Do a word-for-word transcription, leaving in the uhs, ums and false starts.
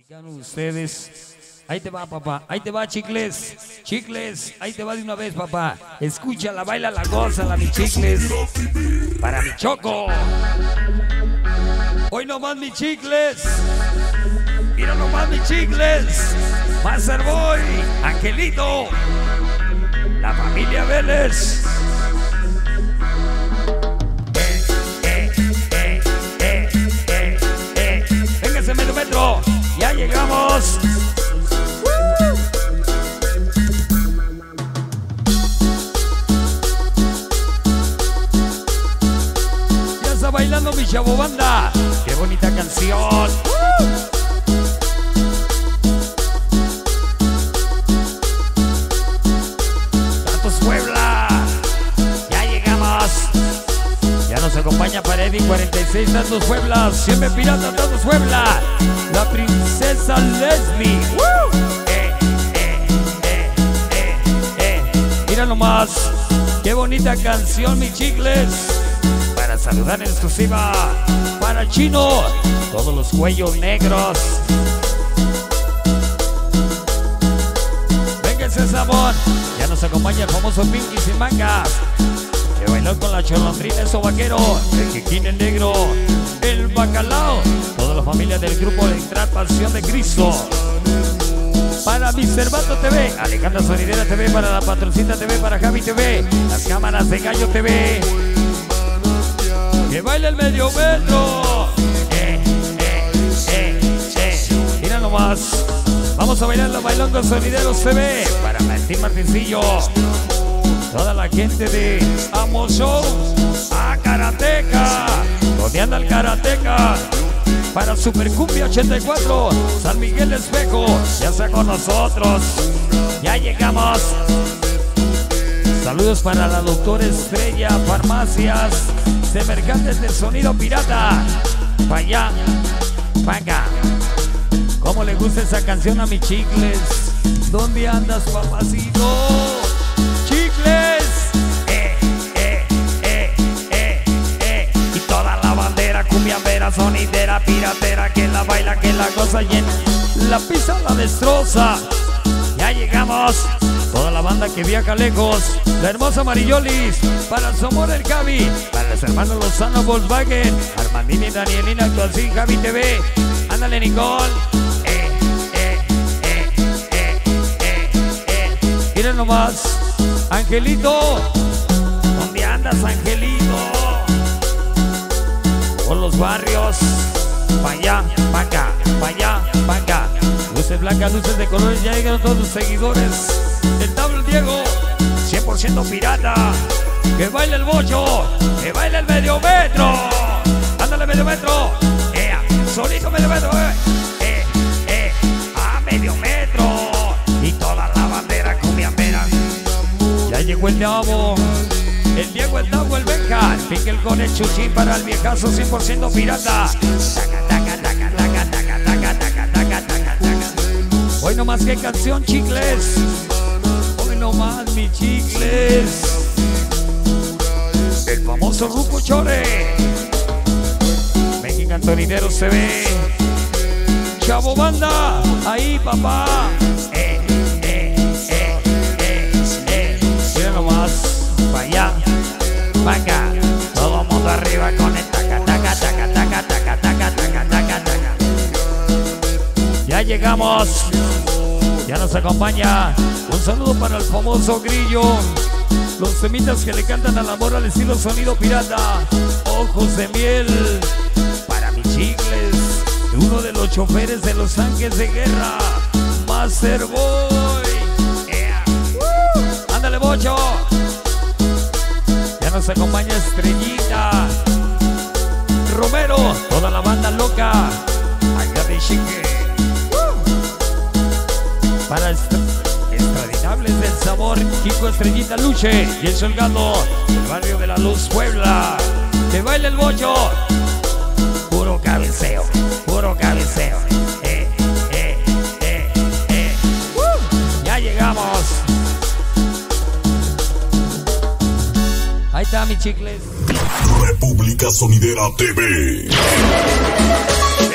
sigan ustedes. Ahí te va, papá. Ahí te va, chicles. Chicles. Ahí te va de una vez, papá. Escúchala, baila, la goza, la mi chicles. Para mi choco. Hoy nomás mi chicles. Mira nomás mi chicles. Masterboy. Angelito. La familia Vélez. Eh, eh, eh, eh, eh, eh. Véngase, metro, metro. Ya llegamos. Bailando mi chavo banda, qué bonita canción. Santos Puebla, ya llegamos. Ya nos acompaña Paredi cuarenta y seis, Santos Puebla, siempre pirata, Santos Puebla. La princesa Leslie. Eh, eh, eh, eh, eh. Mira nomás, qué bonita canción, mi chicles. Para saludar en exclusiva para Chino, todos los cuellos negros. Venga ese sabor. Ya nos acompaña el famoso Pinky sin mangas, que bailó con la cholondrina, eso vaquero, el Kikín el negro, el bacalao, toda la familia del grupo de Entrar Pasión de Cristo. Para mister Vato T V, Alejandra Sonidera T V, para la Patrocita T V, para Javi T V, las cámaras de Gallo T V. Que baile el medio metro. Eh, eh, eh, eh. Mira nomás. Vamos a bailar la Bailando Sonideros T V. Para Martín Martincillo. Toda la gente de Amo Show. A Karateca. Donde anda el Karateca. Para Supercumbia ochenta y cuatro. San Miguel Espejo. Ya está con nosotros. Ya llegamos. Saludos para la Doctora Estrella Farmacias de Mercantes del Sonido Pirata. Pa' allá, pa' acá. ¿Cómo le gusta esa canción a mis chicles? ¿Dónde andas, papacito? ¡Chicles! Eh, eh, eh, eh, eh. Y toda la bandera, cumbiambera, sonidera, piratera, que la baila, que la goza y en la pista la destroza. Ya llegamos. Toda la banda que viaja lejos, la hermosa Marillolis, para su amor el Javi, para los hermanos Lozano Volkswagen, Armandini y Danielina Actuación, Javi T V, ándale Nicole. Eh, eh, eh, eh, eh, eh. Miren nomás, Angelito, ¿dónde andas, Angelito? Por los barrios, pa' allá, pa' acá, pa' allá, pa' acá. Luces blancas, luces de colores, ya llegaron todos los seguidores. El Tablo Diego, cien por ciento pirata. Que baile el bocho, que baile el medio metro. Ándale medio metro. Eh, solito medio metro. Eh, eh, eh, a medio metro. Y toda la bandera cumbiambera. Ya llegó el Diabo, el Diego, el Tavo, el Benja, el Pinkel con el Chuchín para el viejazo cien por ciento pirata. Taca, taca, taca, taca, taca, taca, taca, taca, taca, taca. Hoy nomás que canción, chicles. No más, mi chicles. El famoso Ruco Chore. Mexican Sonideros se ve. Chavo Banda. Ahí, papá. Eh, eh, eh, eh, eh. Mira nomás. Pa' allá, pa' acá. Todo mundo arriba con el taca, taca, taca, taca, taca, taca, taca, taca, taca. Ya llegamos. Ya nos acompaña. Un saludo para el famoso Grillo. Los temitas que le cantan al amor al estilo sonido pirata. Ojos de miel. Para mis chicles. Uno de los choferes de los tanques de guerra. Masterboy. Yeah. Uh. Ándale, bocho. Ya nos acompaña Estrellita. Romero. Toda la banda loca. Agarre chique. Para extraordinables del sabor, Kiko Estrellita Luche y el Solgado, el barrio de la Luz Puebla. Que baile el bollo. Puro cabeceo, puro cabeceo. Eh, eh, eh, eh. Uh, ya llegamos. Ahí está mi chicles. República Sonidera T V.